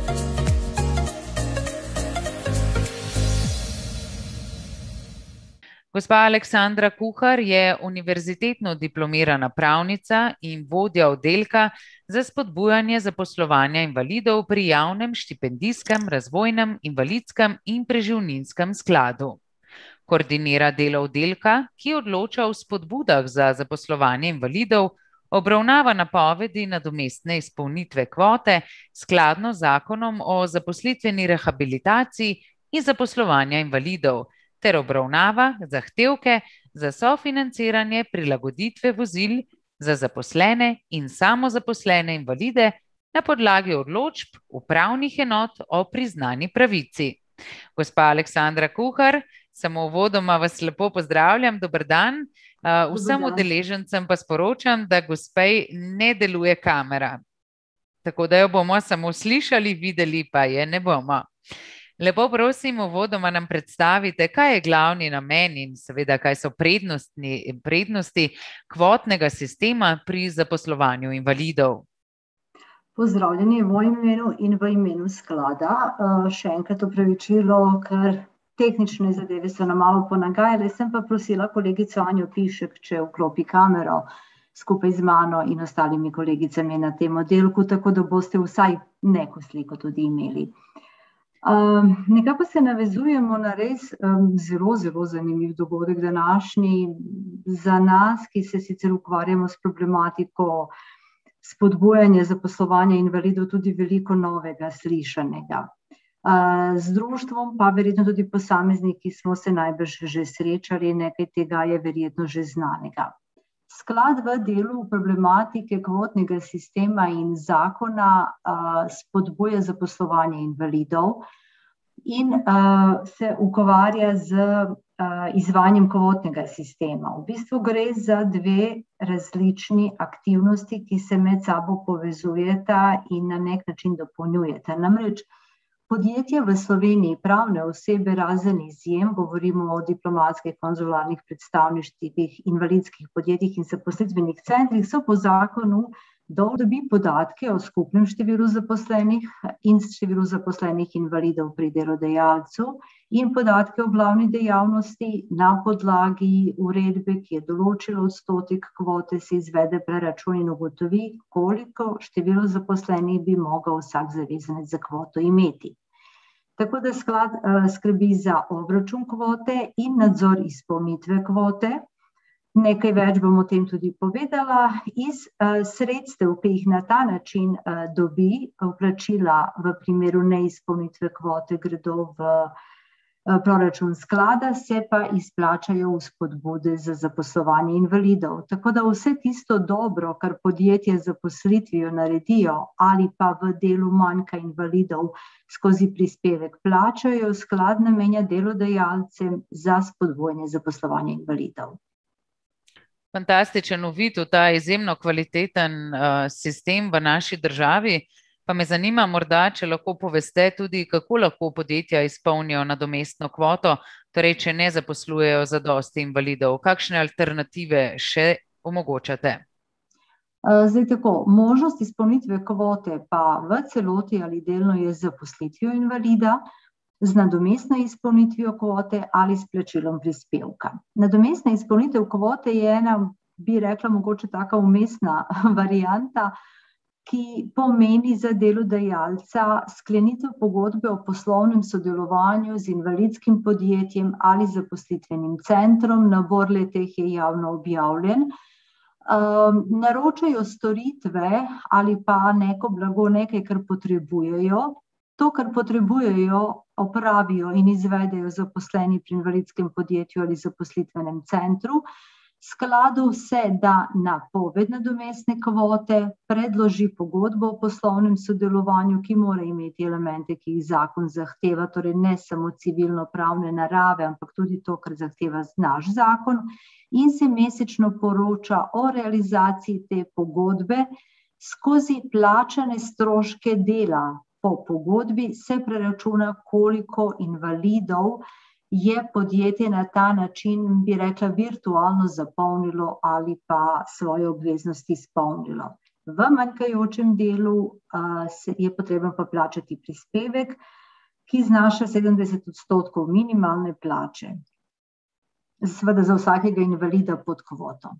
Gospa Aleksandra Kuhar je univerzitetno diplomirana pravnica in vodja oddelka za spodbujanje zaposlovanja invalidov pri javnem štipendijskem, razvojnem, invalidskem in preživninskem skladu. Koordinira delo oddelka, ki odloča o spodbudah za zaposlovanje invalidov, obravnava napovedi nadomestne izpolnitve kvote skladno z zakonom o zaposlitveni rehabilitaciji in zaposlovanja invalidov, ter obravnava zahtevke za sofinanciranje prilagoditve vozil za zaposlene in samozaposlene invalide na podlagi odločb upravnih enot o priznani pravici. Gospa Aleksandra Kuhar, samo uvodoma vas lepo pozdravljam, dober dan. Vsem udeležencem pa sporočam, da gospej ne deluje kamera. Tako da jo bomo samo slišali, videli pa je ne bomo. Lepo prosim, uvodoma nam predstavite, kaj je glavni namen in seveda, kaj so prednosti kvotnega sistema pri zaposlovanju invalidov. Pozdravljeni v mojem imenu in v imenu sklada. Še enkrat opravičilo, ker tehnične zadeve so nam malo ponagajale, sem pa prosila kolegico Anjo Pišek, če vklopi kamero skupaj z mano in ostalimi kolegicami na tem oddelku, tako da boste vsaj neko sliko tudi imeli. Nekako se navezujemo na res zelo zanimiv dogodek današnji za nas, ki se sicer ukvarjamo s problematiko spodbujanja zaposlovanja invalidov, tudi veliko novega slišanega. Z društvom pa verjetno tudi posamezniki smo se najbrž že srečali, nekaj tega je verjetno že znanega. Sklad v delu problematike kvotnega sistema in zakona spodbuja zaposlovanje invalidov in se ukvarja z izvajanjem kvotnega sistema. V bistvu gre za dve različni aktivnosti, ki se med sabo povezujeta in na nek način dopolnjujeta. Namreč podjetja v Sloveniji, pravne osebe razen izjem, govorimo o diplomatskih, konzularnih predstavništvih, invalidskih podjetjih in zaposlitvenih centrih, so po zakonu dolžni dobiti podatke o skupnem številu zaposlenih in številu zaposlenih invalidov pri delodajalcu in podatke o glavni dejavnosti. Na podlagi uredbe, ki je določila odstotek kvote, se izvede preračun in ugotovi, koliko število zaposlenih bi mogel vsak zavezanec za kvoto imeti. Tako da sklad skrbi za obračun kvote in nadzor izpolnitve kvote. Nekaj več bom o tem tudi povedala. Iz sredstev, ki jih na ta način dobi, vplačila v primeru neizpolnitve kvote gredo v proračun sklada, se pa izplačajo vzpodbude za zaposlovanje invalidov. Tako da vse tisto dobro, kar podjetje z zaposlitvijo naredijo ali pa v delu manjka invalidov skozi prispevek plačajo, sklad namenja delodajalcem za spodbujanje zaposlovanja invalidov. Fantastičen uvid v ta izjemno kvaliteten sistem v naši državi. Pa me zanima morda, če lahko poveste tudi, kako lahko podjetja izpolnijo nadomestno kvoto, torej če ne zaposlujejo zadosti invalidov. Kakšne alternative še omogočate? Zdaj tako, možnost izpolnitve kvote pa v celoti ali delno je z zaposlitvijo invalida, z nadomestno izpolnitvijo kvote ali s plačilom prispevka. Nadomestna izpolnitev kvote je ena, bi rekla, mogoče taka umestna varianta, ki pomeni za delodajalca sklenitev pogodbe o poslovnem sodelovanju z invalidskim podjetjem ali zaposlitvenim centrom. Nabor le-teh je javno objavljen. Naročajo storitve ali pa neko blago, nekaj, kar potrebujejo. To, kar potrebujejo, opravijo in izvedejo zaposleni pri invalidskem podjetju ali zaposlitvenem centru. Skladu se da napoved nadomestne kvote, predloži pogodbo o poslovnem sodelovanju, ki mora imeti elemente, ki jih zakon zahteva, torej ne samo civilno-pravne narave, ampak tudi to, kar zahteva naš zakon, in se mesečno poroča o realizaciji te pogodbe. Skozi plačane stroške dela po pogodbi se preračuna, koliko invalidov je podjetje na ta način, bi rekla, virtualno zapolnilo ali pa svoje obveznosti izpolnilo. V manjkajočem delu je potrebno pa plačati prispevek, ki znaša 70% minimalne plače. Seveda za vsakega invalida pod kvoto.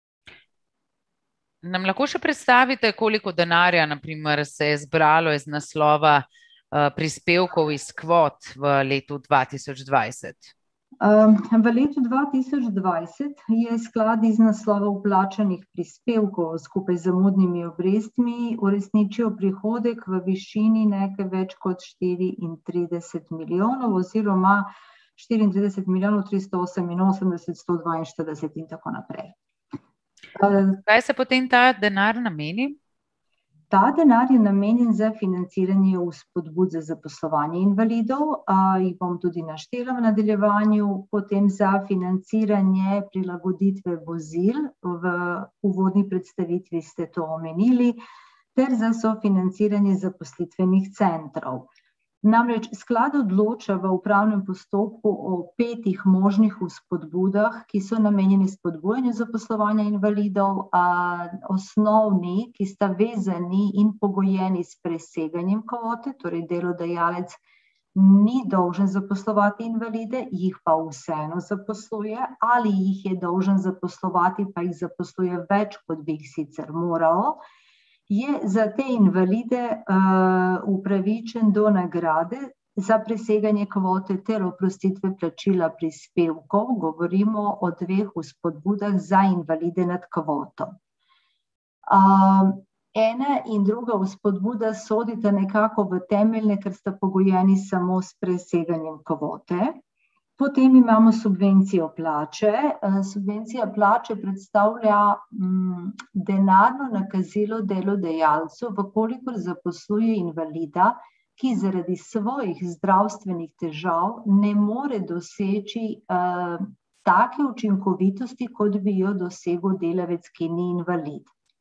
Nam lahko še predstavite, koliko denarja, na primer, se je zbralo iz naslova prispevkov iz kvot v letu 2020? V letu 2020 je sklad iz naslova vplačanih prispevkov skupaj z zamudnimi obrestmi uresničil prihodek v višini nekaj več kot 34 milijonov oziroma 34 milijonov 388 142 in tako naprej. Kaj se potem ta denar nameni? Ta denar je namenjen za financiranje vzpodbud za zaposlovanje invalidov, jih bom tudi naštela v nadaljevanju, potem za financiranje prilagoditve vozil, v uvodni predstavitvi ste to omenili, ter za sofinanciranje zaposlitvenih centrov. Namreč sklad odloča v upravnem postopku o 5 možnih vzpodbudah, ki so namenjeni spodbujanju zaposlovanja invalidov, osnovni, ki sta vezani in pogojeni s preseganjem kvote, torej delodajalec ni dolžen zaposlovati invalide, jih pa vseeno zaposluje, ali jih je dolžen zaposlovati, pa jih zaposluje več, kot bi jih sicer moral, je za te invalide upravičen do nagrade za preseganje kvote ter oprostitve plačila prispevkov. Govorimo o 2 vzpodbudah za invalide nad kvoto. Ena in druga vzpodbuda sodita nekako v temeljne, ker sta pogojeni samo s preseganjem kvote. Potem imamo subvencijo plače. Subvencija plače predstavlja denarno nakazilo delodajalcu, vkolikor zaposluje invalida, ki zaradi svojih zdravstvenih težav ne more doseči take učinkovitosti, kot bi jo dosegel delavec, ki ni invalid.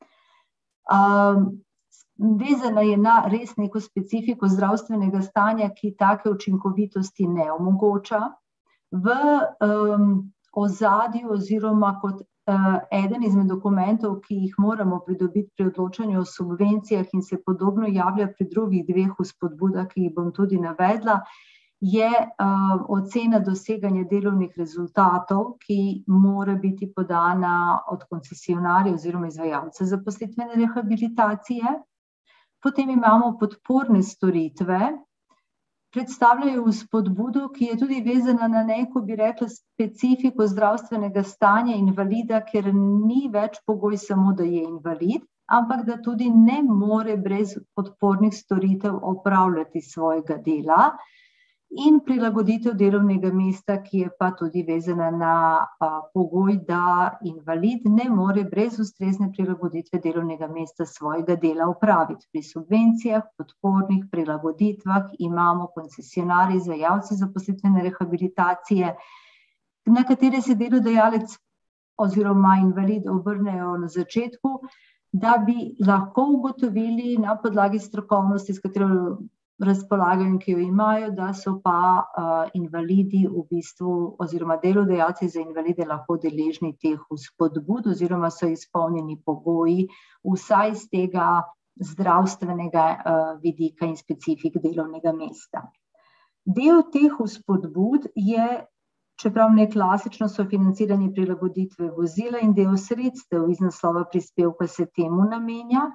Vezana je na res neko specifiko zdravstvenega stanja, ki take učinkovitosti ne omogoča. V ozadju oziroma kot eden izmed dokumentov, ki jih moramo pridobiti pri odločanju o subvencijah in se podobno javlja pri drugih 2 vzpodbudah, ki jih bom tudi navedla, je ocena doseganja delovnih rezultatov, ki mora biti podana od koncesionarja oziroma izvajalca zaposlitvene rehabilitacije. Potem imamo podporne storitve, predstavljajo vzpodbudo, ki je tudi vezana na neko, bi rekla, specifiko zdravstvenega stanja invalida, ker ni več pogoj samo, da je invalid, ampak da tudi ne more brez podpornih storitev opravljati svojega dela, in prilagoditev delovnega mesta, ki je pa tudi vezana na pogoj, da invalid ne more brez ustrezne prilagoditve delovnega mesta svojega dela opraviti. Pri subvencijah, podpornih prilagoditvah imamo koncesionarje, izvajalce zaposlitvene rehabilitacije, na katere se delodajalec oziroma invalid obrnejo na začetku, da bi lahko ugotovili na podlagi strokovnosti, s katero razpolagajo in ki jo imajo, da so pa invalidi v bistvu oziroma delodajalci za invalide lahko deležni teh vzpodbud oziroma so izpolnjeni pogoji vsaj z tega zdravstvenega vidika in specifik delovnega mesta. Del teh vzpodbud je, čeprav ne klasično, sofinanciranje prilagoditve vozila in del sredstev iz naslova prispevka se temu namenja.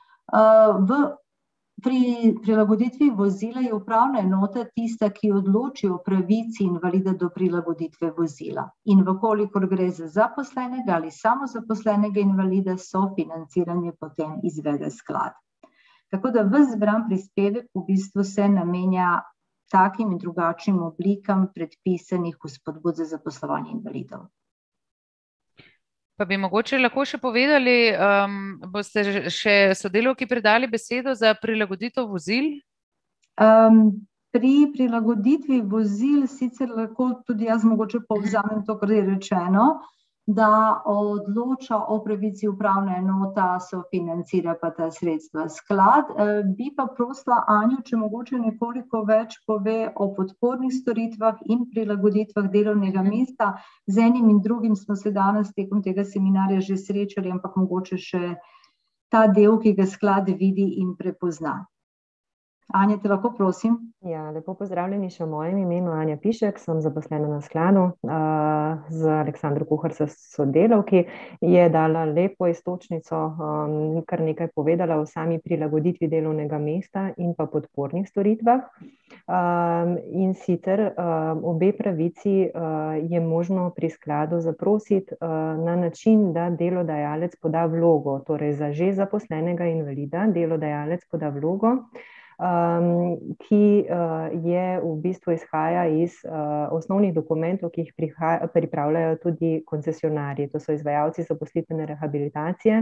Pri prilagoditvi vozila je upravna enota tista, ki odloči o pravici invalida do prilagoditve vozila. In vkolikor gre za zaposlenega ali samozaposlenega invalida, sofinanciranje potem izvede sklad. Tako da ves zbran prispevek v bistvu se namenja takim in drugačnim oblikam predpisanih vzpodbud za zaposlovanje invalidov. Pa bi mogoče lahko še povedali, boste še sodelavki predali besedo za prilagoditev vozil? Pri prilagoditvi vozil sicer lahko tudi jaz mogoče povzamem to, kar je rečeno, da odloča o pravici upravna enota, sofinancira pa ta sredstva sklad. Bi pa prosila Anjo, če mogoče nekoliko več pove o podpornih storitvah in prilagoditvah delovnega mesta. Z enim in drugim smo se danes tekom tega seminarja že srečali, ampak mogoče še ta del, ki ga sklad vidi in prepozna. Anja, te lahko prosim? Ja, lepo pozdravljeni še v mojem imenu, Anja Pišek, sem zaposlena na skladu z Aleksandro Kuhar s sodelavki, je dala lepo iztočnico, kar nekaj povedala o sami prilagoditvi delovnega mesta in pa podpornih storitvah. In sicer obe pravici je možno pri skladu zaprositi na način, da delodajalec poda vlogo, torej za že zaposlenega invalida delodajalec poda vlogo, ki je v bistvu izhaja iz osnovnih dokumentov, ki jih pripravljajo tudi koncesionarji, to so izvajalci zaposlitvene rehabilitacije.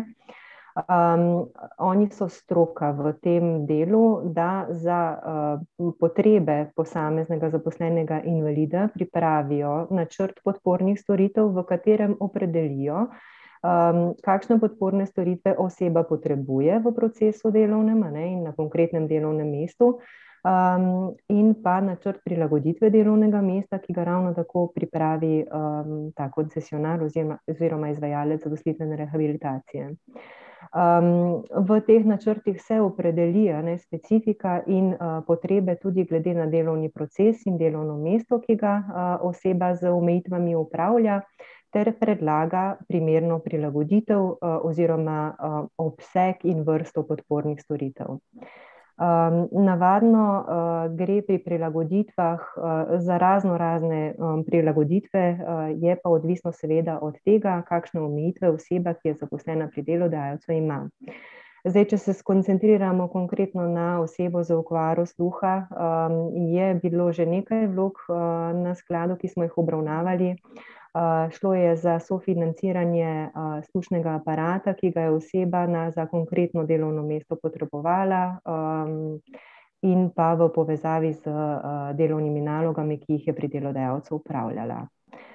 Oni so stroka v tem delu, da za potrebe posameznega zaposlenega invalida pripravijo načrt podpornih storitev, v katerem opredelijo, kakšne podporne storitve oseba potrebuje v procesu delovnem in na konkretnem delovnem mestu, in pa načrt prilagoditve delovnega mesta, ki ga ravno tako pripravi ta koncesionar oziroma izvajalec zaposlitvene rehabilitacije. V teh načrtih se opredeli specifika in potrebe tudi glede na delovni proces in delovno mesto, ki ga oseba z omejitvami opravlja, ter predlaga primerno prilagoditev oziroma obseg in vrsto podpornih storitev. Navadno gre pri prilagoditvah za razne prilagoditve, je pa odvisno seveda od tega, kakšne omejitve oseba, ki je zaposlena pri delodajalcu, ima. Zdaj, če se skoncentriramo konkretno na osebo z okvaro sluha, je bilo že nekaj vlog na skladu, ki smo jih obravnavali. Šlo je za sofinanciranje slušnega aparata, ki ga je oseba za konkretno delovno mesto potrebovala, in pa v povezavi z delovnimi nalogami, ki jih je pri delodajalcu opravljala.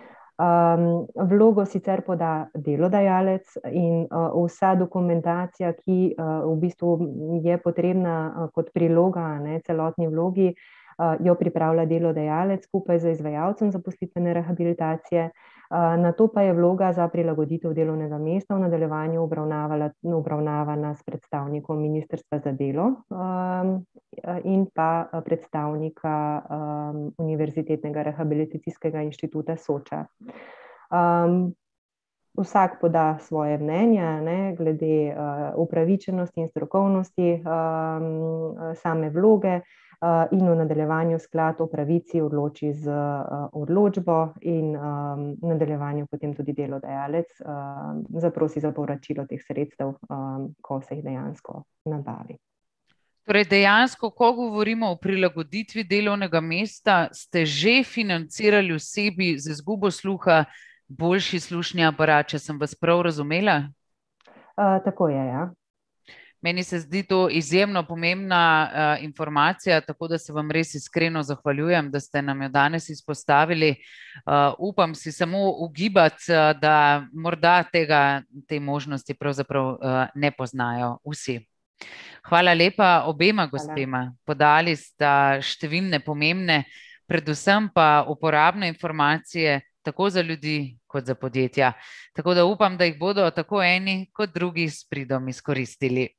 Vlogo sicer poda delodajalec in vsa dokumentacija, ki v bistvu je potrebna kot priloga celotni vlogi, jo pripravlja delodajalec skupaj z izvajalcem zaposlitvene rehabilitacije, nato pa je vloga za prilagoditev delovnega mesta v nadaljevanju obravnavana s predstavnikom Ministrstva za delo in pa predstavnika Univerzitetnega rehabilitacijskega inštituta Soča. Vsak poda svoje mnenje glede upravičenosti in strokovnosti same vloge, in v nadaljevanju sklad o pravici odloči z odločbo in v nadaljevanju potem tudi delodajalec zaprosi za povračilo teh sredstev, ko se jih dejansko nabavi. Torej dejansko, ko govorimo o prilagoditvi delovnega mesta, ste že financirali osebi z izgubo sluha boljši slušni aparat, če sem vas prav razumela? Tako je, ja. Meni se zdi to izjemno pomembna informacija, tako da se vam res iskreno zahvaljujem, da ste nam jo danes izpostavili. Upam si samo ugibati, da morda te možnosti pravzaprav ne poznajo vsi. Hvala lepa obema gospema. Podali sta številne pomembne, predvsem pa uporabne informacije, tako za ljudi kot za podjetja. Tako da upam, da jih bodo tako eni kot drugi s pridom izkoristili.